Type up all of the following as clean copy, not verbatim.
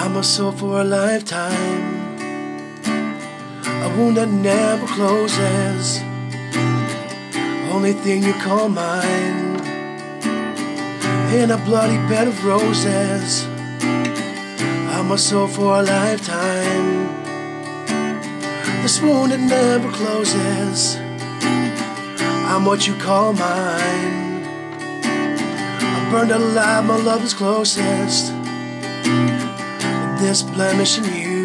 I'm a soul for a lifetime, a wound that never closes, only thing you call mine, in a bloody bed of roses. I'm a soul for a lifetime, this wound that never closes. I'm what you call mine, I burned alive, my love is closest. This blemish in you,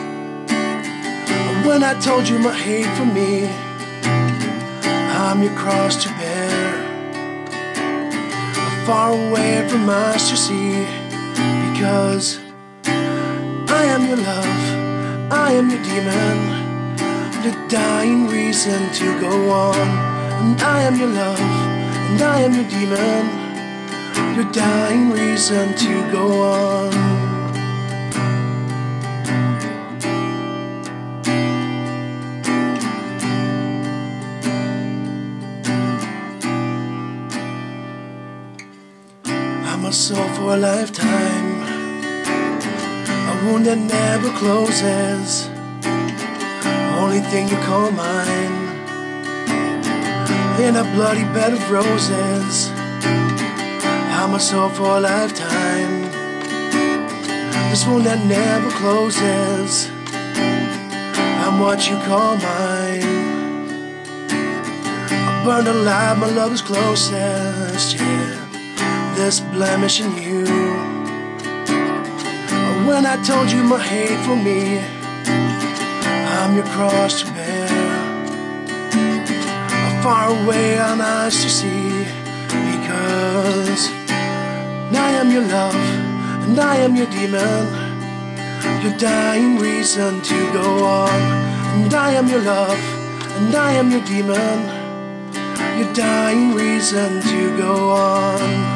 and when I told you my hate for me, I'm your cross to bear, far away from eyes to see, because I am your love, I am your demon, the dying reason to go on. And I am your love, and I am your demon, your dying reason to go on. I'm a soul for a lifetime, a wound that never closes, only thing you call mine, in a bloody bed of roses. I'm a soul for a lifetime, this wound that never closes. I'm what you call mine, I burned alive, my love is closest, yeah. This blemish in you, when I told you my hate for me, I'm your cross to bear, far away on eyes to see, because I am your love, and I am your demon, your dying reason to go on. And I am your love, and I am your demon, your dying reason to go on.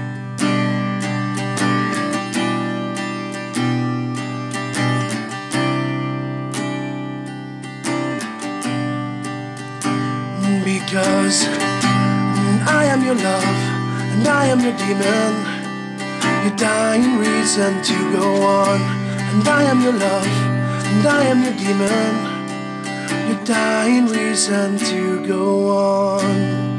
Because I am your love, and I am your demon, your dying reason to go on. And I am your love, and I am your demon, your dying reason to go on.